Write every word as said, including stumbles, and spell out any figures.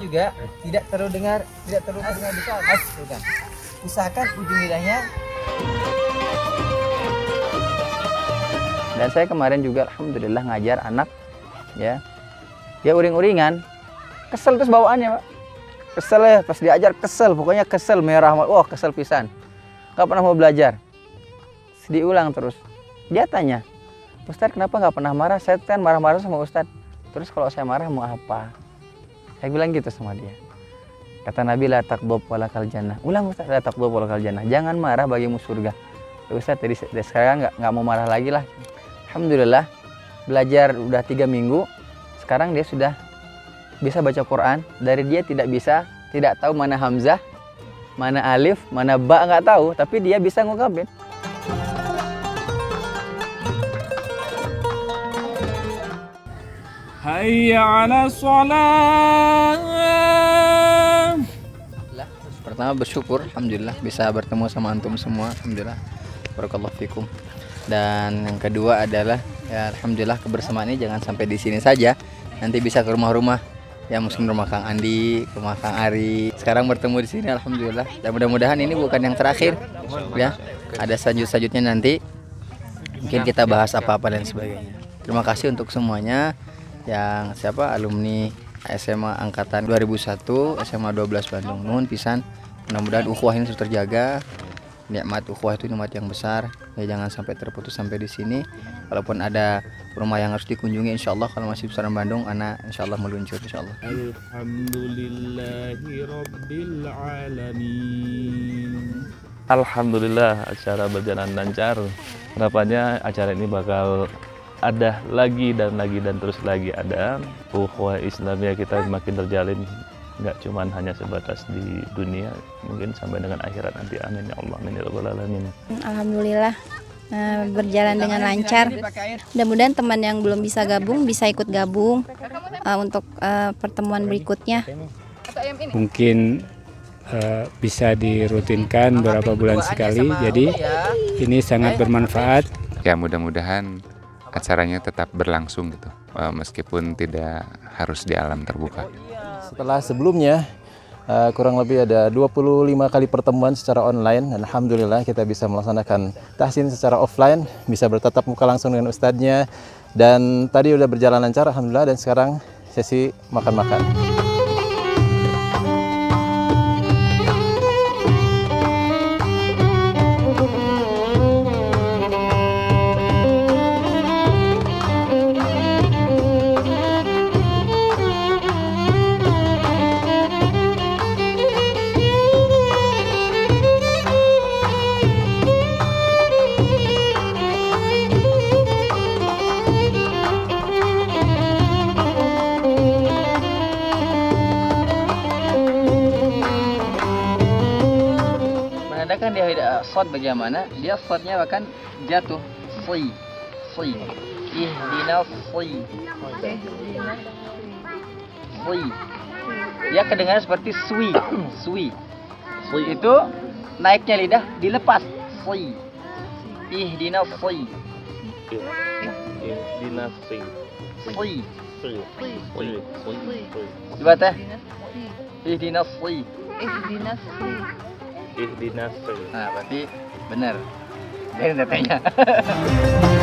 juga tidak terlalu dengar, tidak terlalu dengar di as, bukan. Usahakan ujung lidahnya. Dan saya kemarin juga alhamdulillah ngajar anak, ya, dia uring-uringan, kesel terus bawaannya, Pak. Kesel ya, pas diajar kesel, pokoknya kesel, merah, wah kesel pisan. Gak pernah mau belajar. Diulang terus. Dia tanya, Ustadz kenapa nggak pernah marah? Saya kan marah-marah sama Ustadz. Terus kalau saya marah mau apa? Saya bilang gitu sama dia. Kata Nabi, la taqdhab walakal jannah. Ulang Ustadz, la taqdhab walakal jannah. Jangan marah bagimu surga. Ya, Ustadz, dari, dari sekarang nggak nggak mau marah lagi lah. Alhamdulillah, belajar udah tiga minggu. Sekarang dia sudah bisa baca Quran. Dari dia tidak bisa, tidak tahu mana hamzah, mana alif, mana ba, nggak tahu. Tapi dia bisa ngungkapin. Hayya 'ala shalah. Pertama bersyukur, alhamdulillah bisa bertemu sama antum semua, alhamdulillah. Barakallahu fikum. Dan yang kedua adalah ya alhamdulillah kebersamaan ini jangan sampai di sini saja. Nanti bisa ke rumah-rumah. Ya mungkin rumah Kang Andi, rumah Kang Ari. Sekarang bertemu di sini alhamdulillah. Dan mudah-mudahan ini bukan yang terakhir. Ya, ada selanjut-selanjutnya nanti. Mungkin kita bahas apa-apa dan sebagainya. Terima kasih untuk semuanya yang siapa alumni S M A angkatan dua ribu satu S M A dua belas Bandung. Nuhun pisan. Mudah-mudahan ukhuwah ini terus terjaga. Nikmat ukhuwah itu nikmat yang besar. Ya jangan sampai terputus sampai di sini. Kalaupun ada rumah yang harus dikunjungi insyaallah kalau masih besaran Bandung anak insyaallah meluncur insyaallah. Alhamdulillahi rabbil alamin. Alhamdulillah acara berjalan lancar. Harapannya acara ini bakal ada lagi dan lagi dan terus lagi ada. Ukhuwah Islamiyah kita makin terjalin, nggak cuman hanya sebatas di dunia, mungkin sampai dengan akhirat nanti. Amin ya Allah, amin ya rabbal alamin. Alhamdulillah uh, berjalan dengan lancar. Mudah-mudahan teman yang belum bisa gabung bisa ikut gabung uh, untuk uh, pertemuan berikutnya. Mungkin uh, bisa dirutinkan beberapa bulan sekali. Jadi ini sangat bermanfaat. Ya mudah-mudahan acaranya tetap berlangsung gitu, meskipun tidak harus di alam terbuka. Setelah sebelumnya uh, kurang lebih ada dua puluh lima kali pertemuan secara online, dan alhamdulillah kita bisa melaksanakan tahsin secara offline, bisa bertatap muka langsung dengan ustadznya, dan tadi udah berjalan lancar alhamdulillah, dan sekarang sesi makan-makan. Kan dia shot bagaimana? Dia shotnya bahkan jatuh. Si, si, ihdina si, si. Dia kedengaran seperti sui, sui. Sui itu naiknya lidah dilepas. Si, ihdina si, Ihdina si, si. si, si, si. Coba teh. Ihdina si. Ihdina si. Ihdina si. Nah, berarti benar. Dari datanya.